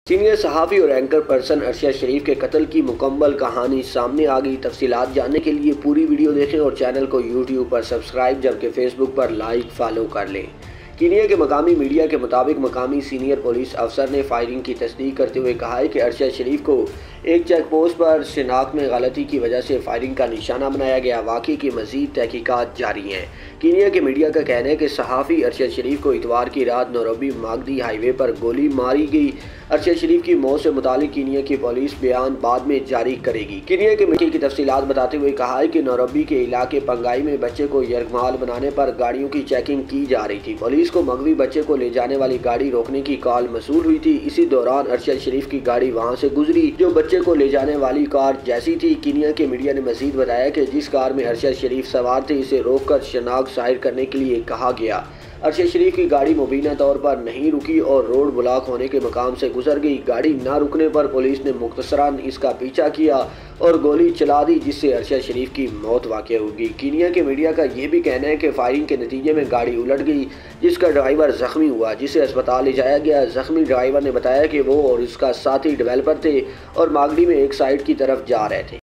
Senior सहाफ़ी और anchor person Arshad शरीफ के कत्ल की मुकम्मल कहानी सामने आ गई। तफसीलात जानने के लिए पूरी वीडियो देखें और चैनल को यूट्यूब पर सब्सक्राइब जबकि फेसबुक पर लाइक फॉलो कर लें। कीनिया के मकामी मीडिया के मुताबिक मकामी सीनियर पुलिस अफसर ने फायरिंग की तस्दीक करते हुए कहा है कि अरशद शरीफ को एक चेक पोस्ट पर शिनाख्त में गलती की वजह से फायरिंग का निशाना बनाया गया। वाक़ई की मज़ीद तहकीकात जारी हैं। कीनिया के मीडिया का कहना है कि सहाफ़ी अरशद शरीफ को इतवार की रात नैरोबी मागदी हाईवे पर गोली मारी गई। अरशद शरीफ की मौत से मुतालिक कीनिया की पुलिस बयान बाद में जारी करेगी। कीनिया के मीडिया की तफसीलात बताते हुए कहा है कि नैरोबी के इलाके पंगाई में बच्चे को यरगमाल बनाने पर गाड़ियों की चेकिंग की जा रही थी। पुलिस को मगवी बच्चे को ले जाने वाली गाड़ी रोकने की कॉल मसूल हुई थी। इसी दौरान अरशद शरीफ की गाड़ी वहां से गुजरी जो बच्चे को ले जाने वाली कार जैसी थी। कीनिया के मीडिया ने मजीद बताया कि जिस कार में अरशद शरीफ सवार थे इसे रोककर शनाख्त जाहिर करने के लिए कहा गया। अरशद शरीफ की गाड़ी मुबीना तौर पर नहीं रुकी और रोड ब्लॉक होने के मकाम से गुजर गई। गाड़ी न रुकने पर पुलिस ने मुख्तसरान इसका पीछा किया और गोली चला दी जिससे अरशद शरीफ की मौत वाक़या हो गई। कीनिया के मीडिया का यह भी कहना है कि फायरिंग के नतीजे में गाड़ी उलट गई जिसका ड्राइवर जख्मी हुआ जिसे अस्पताल ले जाया गया। जख्मी ड्राइवर ने बताया कि वो और उसका साथी डेवलपर थे और मागडी में एक साइड की तरफ जा रहे थे।